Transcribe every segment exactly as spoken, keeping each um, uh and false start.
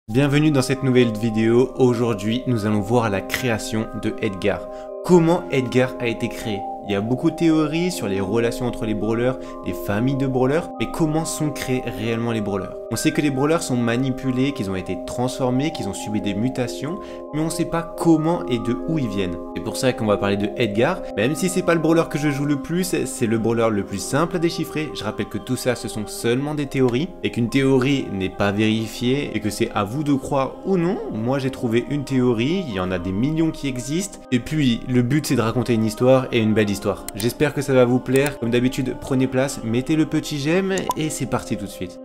Bienvenue dans cette nouvelle vidéo. Aujourd'hui, nous allons voir la création de Edgar. Comment Edgar a été créé? Il y a beaucoup de théories sur les relations entre les brawlers, les familles de brawlers, mais comment sont créés réellement les brawlers? On sait que les brawlers sont manipulés, qu'ils ont été transformés, qu'ils ont subi des mutations, mais on ne sait pas comment et de où ils viennent. C'est pour ça qu'on va parler de Edgar, même si c'est pas le brawler que je joue le plus, c'est le brawler le plus simple à déchiffrer. Je rappelle que tout ça, ce sont seulement des théories, et qu'une théorie n'est pas vérifiée, et que c'est à vous de croire ou non. Moi j'ai trouvé une théorie, il y en a des millions qui existent, et puis le but c'est de raconter une histoire et une belle histoire. J'espère que ça va vous plaire. Comme d'habitude, prenez place, mettez le petit j'aime et c'est parti tout de suite.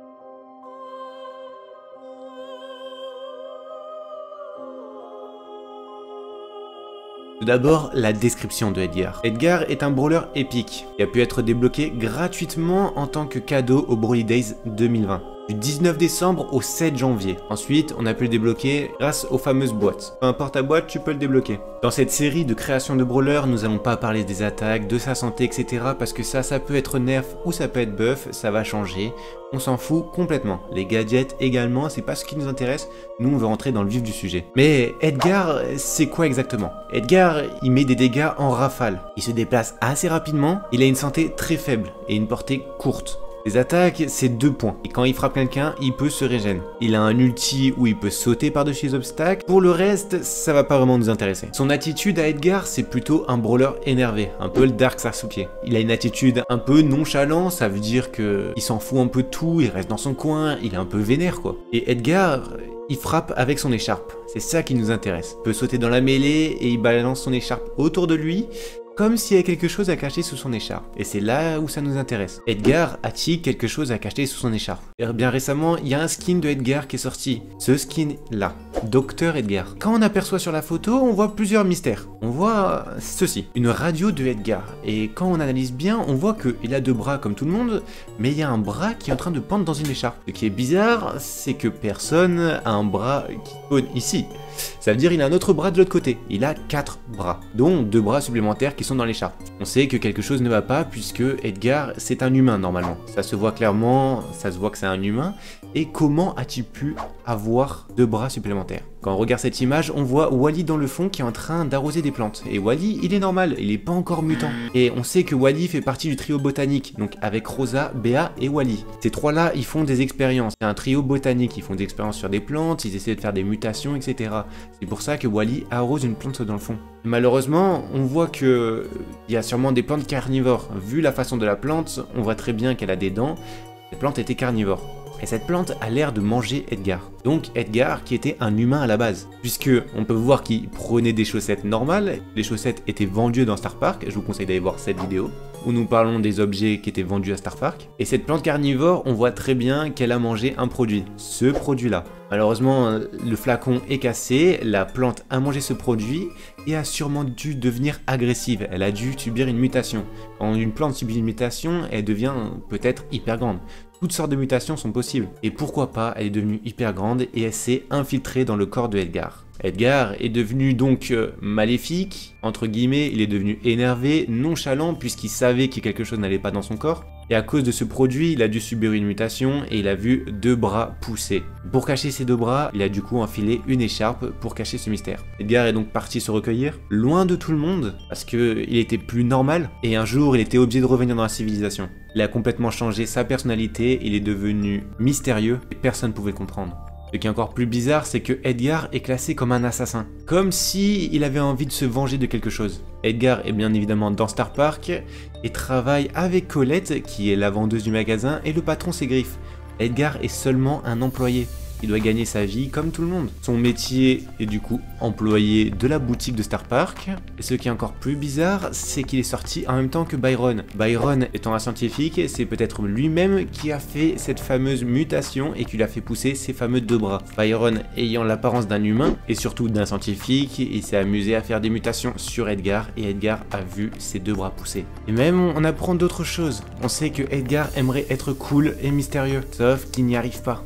Tout d'abord, la description de Edgar. Edgar est un brawler épique qui a pu être débloqué gratuitement en tant que cadeau au Brawl Days deux mille vingt. Du dix-neuf décembre au sept janvier. Ensuite, on a pu le débloquer grâce aux fameuses boîtes. Peu importe ta boîte, tu peux le débloquer. Dans cette série de création de brawlers, nous allons pas parler des attaques, de sa santé, et cetera. Parce que ça, ça peut être nerf ou ça peut être buff, ça va changer. On s'en fout complètement. Les gadgets également, c'est pas ce qui nous intéresse. Nous, on veut rentrer dans le vif du sujet. Mais Edgar, c'est quoi exactement? Edgar, il met des dégâts en rafale. Il se déplace assez rapidement. Il a une santé très faible et une portée courte. Les attaques, c'est deux points. Et quand il frappe quelqu'un, il peut se régénérer. Il a un ulti où il peut sauter par-dessus les obstacles. Pour le reste, ça va pas vraiment nous intéresser. Son attitude à Edgar, c'est plutôt un brawler énervé. Un peu le Dark Sasuke. Il a une attitude un peu nonchalante. Ça veut dire que il s'en fout un peu de tout. Il reste dans son coin. Il est un peu vénère, quoi. Et Edgar, il frappe avec son écharpe. C'est ça qui nous intéresse. Il peut sauter dans la mêlée et il balance son écharpe autour de lui, comme s'il y avait quelque chose à cacher sous son écharpe. Et c'est là où ça nous intéresse. Edgar a-t-il quelque chose à cacher sous son écharpe? Et bien récemment, il y a un skin de Edgar qui est sorti. Ce skin-là, Docteur Edgar. Quand on aperçoit sur la photo, on voit plusieurs mystères. On voit ceci, une radio de Edgar. Et quand on analyse bien, on voit qu'il a deux bras comme tout le monde, mais il y a un bras qui est en train de pendre dans une écharpe. Ce qui est bizarre, c'est que personne a un bras qui pond ici. Ça veut dire qu'il a un autre bras de l'autre côté. Il a quatre bras, dont deux bras supplémentaires qui sont dans l'écharpe. On sait que quelque chose ne va pas puisque Edgar, c'est un humain normalement. Ça se voit clairement, ça se voit que c'est un humain. Et comment a-t-il pu avoir deux bras supplémentaires? Quand on regarde cette image, on voit Wally dans le fond qui est en train d'arroser des plantes. Et Wally, il est normal, il n'est pas encore mutant. Et on sait que Wally fait partie du trio botanique, donc avec Rosa, Béa et Wally. Ces trois-là, ils font des expériences. C'est un trio botanique, ils font des expériences sur des plantes, ils essaient de faire des mutations, et cetera. C'est pour ça que Wally arrose une plante dans le fond. Malheureusement, on voit que il y a sûrement des plantes carnivores. Vu la façon de la plante, on voit très bien qu'elle a des dents. Cette plante était carnivore. Et cette plante a l'air de manger Edgar. Donc Edgar qui était un humain à la base. Puisque on peut voir qu'il prenait des chaussettes normales. Les chaussettes étaient vendues dans Star Park. Je vous conseille d'aller voir cette vidéo où nous parlons des objets qui étaient vendus à Star Park. Et cette plante carnivore, on voit très bien qu'elle a mangé un produit. Ce produit-là. Malheureusement, le flacon est cassé. La plante a mangé ce produit et a sûrement dû devenir agressive. Elle a dû subir une mutation. Quand une plante subit une mutation, elle devient peut-être hyper grande. Toutes sortes de mutations sont possibles. Et pourquoi pas, elle est devenue hyper grande et elle s'est infiltrée dans le corps de Edgar. Edgar est devenu donc euh, maléfique, entre guillemets, il est devenu énervé, nonchalant puisqu'il savait que quelque chose n'allait pas dans son corps. Et à cause de ce produit, il a dû subir une mutation et il a vu deux bras pousser. Pour cacher ces deux bras, il a du coup enfilé une écharpe pour cacher ce mystère. Edgar est donc parti se recueillir, loin de tout le monde, parce qu'il était plus normal. Et un jour, il était obligé de revenir dans la civilisation. Il a complètement changé sa personnalité, il est devenu mystérieux et personne ne pouvait le comprendre. Ce qui est encore plus bizarre, c'est que Edgar est classé comme un assassin. Comme si il avait envie de se venger de quelque chose. Edgar est bien évidemment dans Star Park et travaille avec Colette, qui est la vendeuse du magasin, et le patron c'est Griff. Edgar est seulement un employé. Il doit gagner sa vie comme tout le monde. Son métier est du coup employé de la boutique de Star Park. Et ce qui est encore plus bizarre, c'est qu'il est sorti en même temps que Byron. Byron étant un scientifique, c'est peut-être lui-même qui a fait cette fameuse mutation et qui lui a fait pousser ses fameux deux bras. Byron ayant l'apparence d'un humain et surtout d'un scientifique, il s'est amusé à faire des mutations sur Edgar et Edgar a vu ses deux bras pousser. Et même on apprend d'autres choses. On sait que Edgar aimerait être cool et mystérieux, sauf qu'il n'y arrive pas.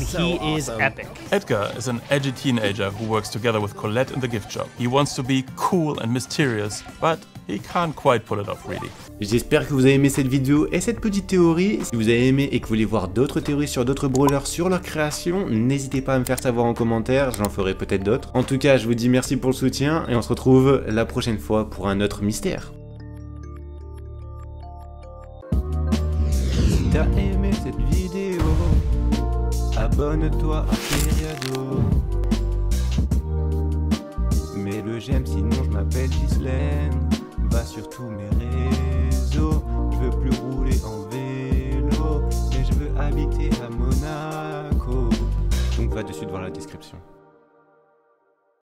Epic. Edgar is an edgy teenager who works together with Colette in the gift shop. He wants to be cool and mysterious, but he can't quite pull it off really. J'espère que vous avez aimé cette vidéo et cette petite théorie. Si vous avez aimé et que vous voulez voir d'autres théories sur d'autres brawlers, sur leur création, n'hésitez pas à me faire savoir en commentaire, j'en ferai peut-être d'autres. En tout cas, je vous dis merci pour le soutien et on se retrouve la prochaine fois pour un autre mystère. Si t'as aimé cette vidéo, abonne-toi à Periado. Mets le j'aime sinon je m'appelle Ghislaine. Va sur tous mes réseaux. Je veux plus rouler en vélo, mais je veux habiter à Monaco. Donc va dessus de voir la description.